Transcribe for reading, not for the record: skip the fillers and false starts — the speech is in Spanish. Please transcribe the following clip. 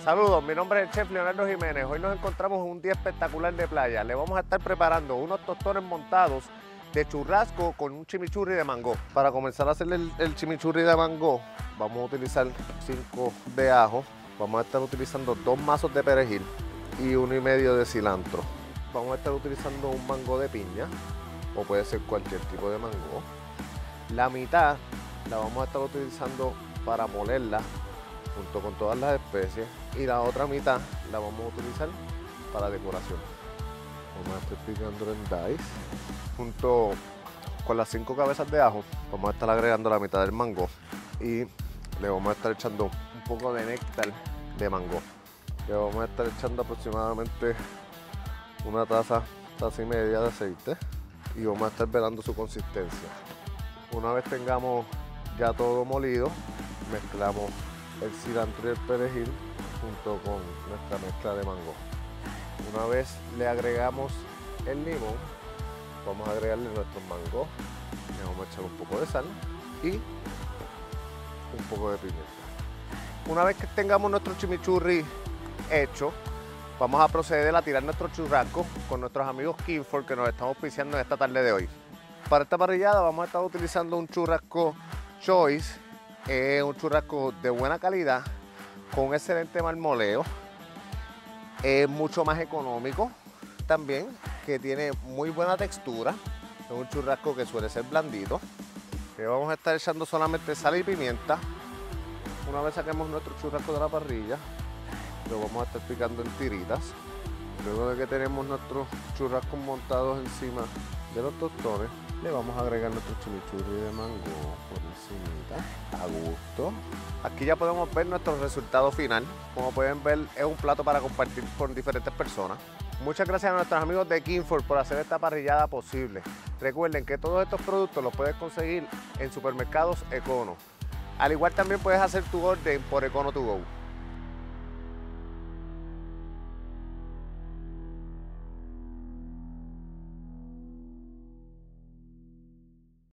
Saludos, mi nombre es el chef Leonardo Jiménez. Hoy nos encontramos en un día espectacular de playa. Le vamos a estar preparando unos tostones montados de churrasco con un chimichurri de mango. Para comenzar a hacer el chimichurri de mango, vamos a utilizar 5 de ajo. Vamos a estar utilizando 2 mazos de perejil y 1,5 de cilantro. Vamos a estar utilizando un mango de piña, o puede ser cualquier tipo de mango. La mitad la vamos a estar utilizando para molerla junto con todas las especies, y la otra mitad la vamos a utilizar para decoración. Vamos a estar picándolo en dice. Junto con las 5 cabezas de ajo vamos a estar agregando la mitad del mango y le vamos a estar echando un poco de néctar de mango. Le vamos a estar echando aproximadamente una taza y media de aceite y vamos a estar velando su consistencia. Una vez tengamos ya todo molido, mezclamos el cilantro y el perejil junto con nuestra mezcla de mango. Una vez le agregamos el limón, vamos a agregarle nuestros mangos, le vamos a echar un poco de sal y un poco de pimienta. Una vez que tengamos nuestro chimichurri hecho, vamos a proceder a tirar nuestro churrasco con nuestros amigos Kingford, que nos estamos auspiciando en esta tarde de hoy. Para esta parrillada vamos a estar utilizando un churrasco Choice, un churrasco de buena calidad, con un excelente marmoleo, es mucho más económico también, que tiene muy buena textura, es un churrasco que suele ser blandito. Le vamos a estar echando solamente sal y pimienta. Una vez saquemos nuestro churrasco de la parrilla, lo vamos a estar picando en tiritas. Luego de que tenemos nuestros churrascos montados encima de los tostones, le vamos a agregar nuestro chimichurri de mango por encimita, a gusto. Aquí ya podemos ver nuestro resultado final. Como pueden ver, es un plato para compartir con diferentes personas. Muchas gracias a nuestros amigos de Kingford por hacer esta parrillada posible. Recuerden que todos estos productos los puedes conseguir en supermercados Econo. Al igual también puedes hacer tu orden por Econo To Go.